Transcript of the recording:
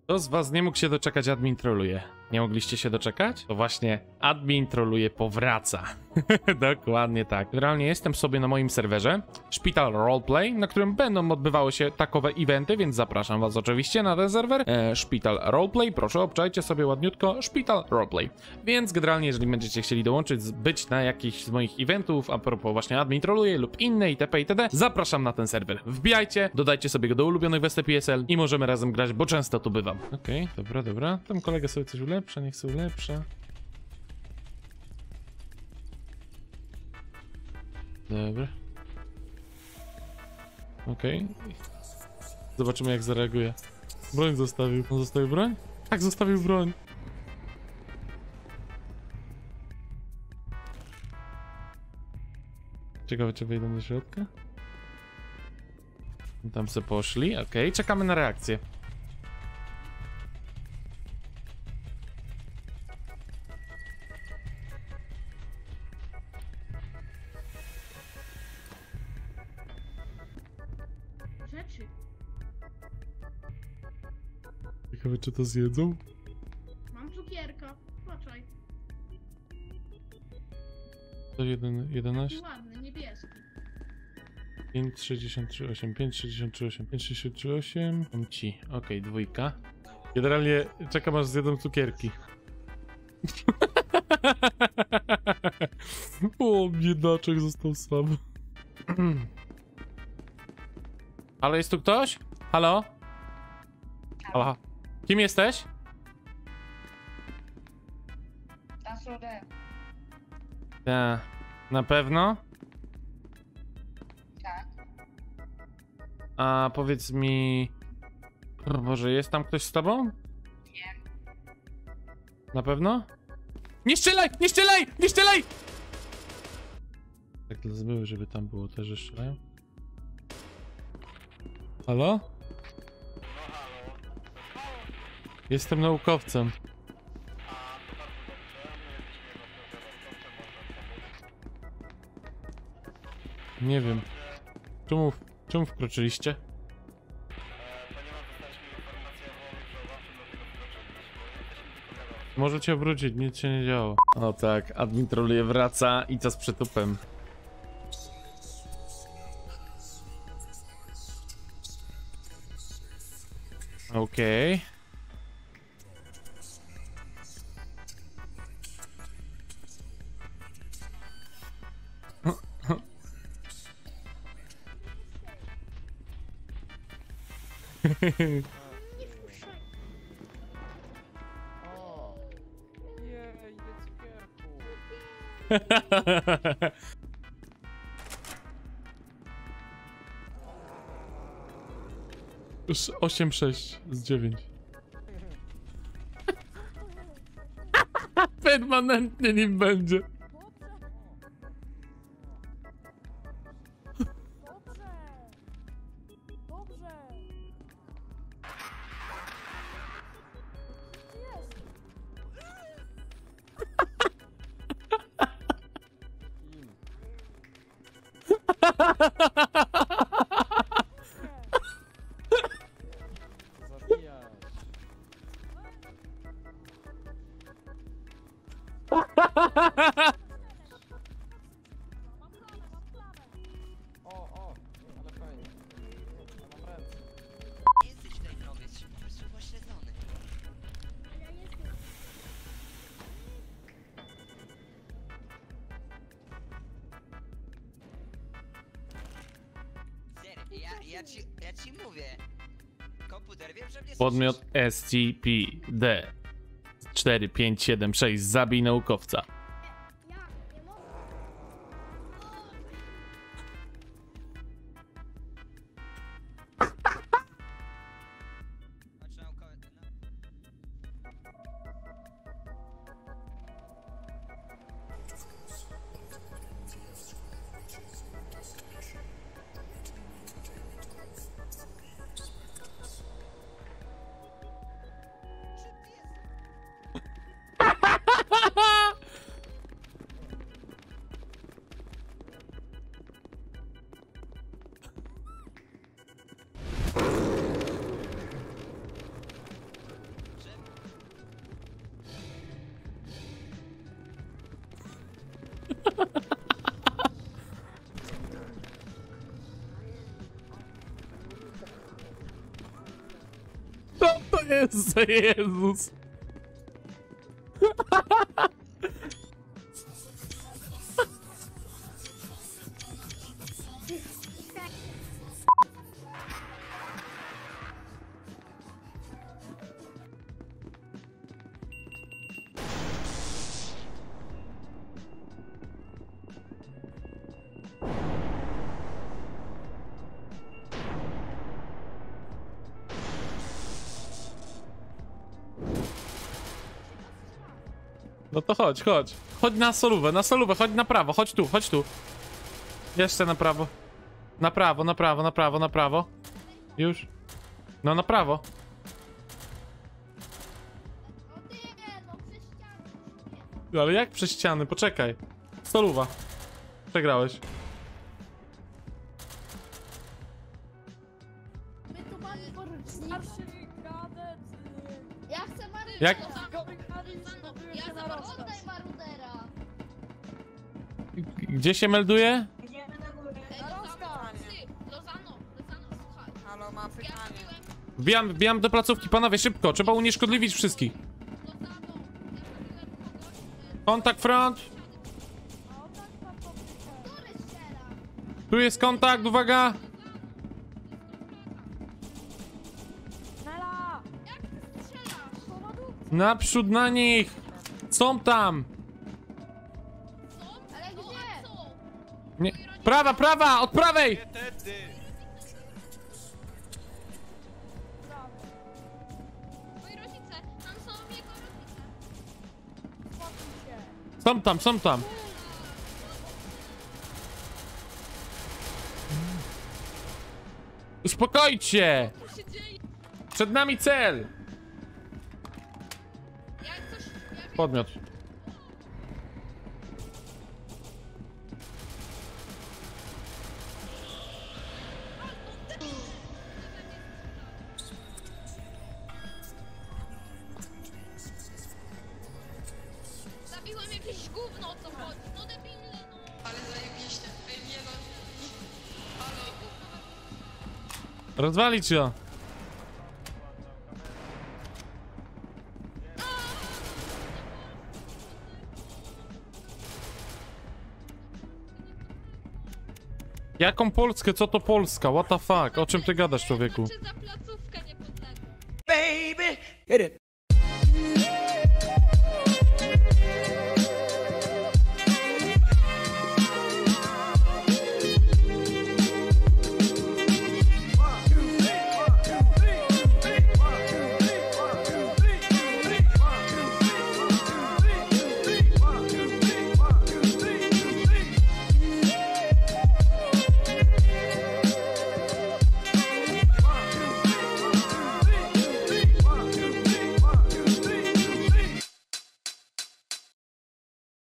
Kto z was nie mógł się doczekać, admin troluje? Nie mogliście się doczekać? To właśnie admin troluje powraca. Dokładnie tak. Generalnie jestem sobie na moim serwerze Szpital Roleplay, na którym będą odbywały się takowe eventy, więc zapraszam was oczywiście na ten serwer. Szpital Roleplay, proszę obczajcie sobie ładniutko Szpital Roleplay. Więc generalnie, jeżeli będziecie chcieli dołączyć, być na jakiś z moich eventów, a propos właśnie admin troluje lub inne itp. itd., zapraszam na ten serwer. Wbijajcie, dodajcie sobie go do ulubionych w STPSL i możemy razem grać, bo często tu bywam. Okej, dobra, dobra. Tam kolega sobie coś ulepsza, niech sobie ulepsza. Dobra. Okej. Zobaczymy, jak zareaguje. Broń zostawił. On zostawił broń? Tak, zostawił broń. Ciekawe, czy wejdą do środka? Tam se poszli. Okej, czekamy na reakcję. Rzeczy. Ciekawe, czy to zjedzą? Mam cukierka. Poczekaj. To 11, Ładny, niebieski. 5,63, 8, 5,63, 8, 5,63, 8. Mam ci. Okej, dwójka. Generalnie czekam, aż zjedzą cukierki. O, biedaczek został sam. Halo, jest tu ktoś? Halo? Halo? Kim jesteś? Tasode. Ja. Na pewno? Tak. A powiedz mi... O Boże, jest tam ktoś z tobą? Nie. Na pewno? Nie strzelaj! Nie strzelaj! Nie strzelaj! Tak dla zbyły, żeby tam było też, że strzelają. Halo? Jestem naukowcem. Nie wiem. Czemu wkroczyliście? Możecie wrócić, nic się nie działo. O tak, admin troluje, wraca i to z przytupem. Okej. Nie wpuszczaj. O! Jej, ile cukierku! Już 8,6 z 9. Permanentnie nim będzie. Dobrze! Dobrze! Gdzie jest? Kim? Zabijasz! O, ale fajnie. Ja mam ręce. Nie jesteś tutaj nowy, jesteś po prostu pośledzony. A ja jestem. Serio, ja ci mówię. Komputer, wiem, że mnie Podmiot słyszysz. SCP-D 4576, zabij naukowca. Ja nie mogę. Chodź naukowy. Co to jest za Jezus? No to chodź, chodź. Chodź na solówę, chodź na prawo, chodź tu, chodź tu. Jeszcze na prawo. Na prawo, na prawo, na prawo, na prawo. Już. No na prawo. No nie, no przez ścianę. Nie. Ale jak przez ściany? Poczekaj. Soluwa. Przegrałeś. My tu mamy starszy kadet. Ja chcę marudera. Jak? Ja chcę marudera. Oddaj marudera. Gdzie się melduje? Lozano, słuchaj. Halo, mam pytanie. Wbijam do placówki, panowie, szybko. Trzeba unieszkodliwić wszystkich. Lozano, ja zabiłem kogoś. Kontakt front. A on tak ma popytę. Który strzela? Tu jest kontakt, uwaga. Nela! Jak ty strzelasz? Powodu? Naprzód na nich. Są tam. Są? Ale gdzie? Są. Nie. Prawa, prawa, od prawej. Moi rodzice, tam są jego rodzice. Spokój się. Są tam, są tam. Uspokojcie. Co się dzieje? Przed nami cel. Jak coś... Jak... Podmiot. Zabiłem jakieś gówno, o co chodzi? No debilny, no. Ale zajebiście. Ej, nie no. Halo. Rozwalić go. Jaką Polskę? Co to Polska? What the fuck? O czym ty gadasz, człowieku? Czy za placówkę niepodległą? Baby!